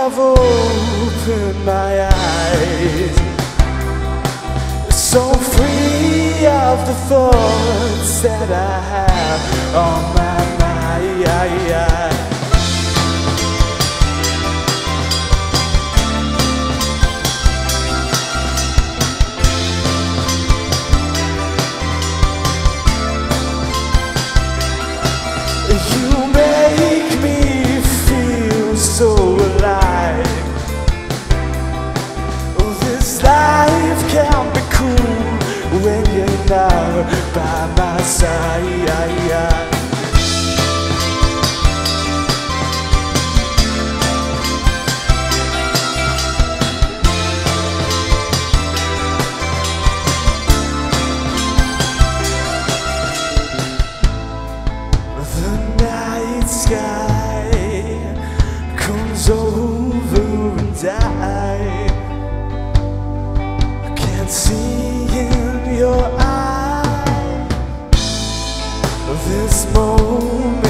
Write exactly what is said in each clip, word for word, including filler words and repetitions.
I've opened my eyes, so free of the thoughts that I have on my mind. You make me feel so alive. This life can be cool when you're not by my side. The night sky comes over and I can't see in your eye this moment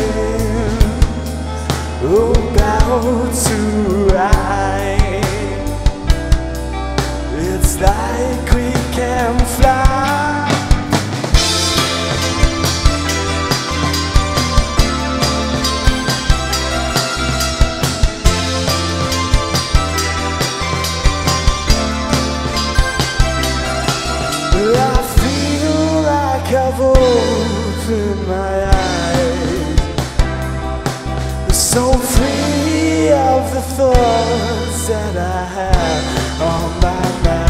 about to rise. It's like we can fly. I feel like I've opened my eyes, so free of the thoughts that I have on my mind.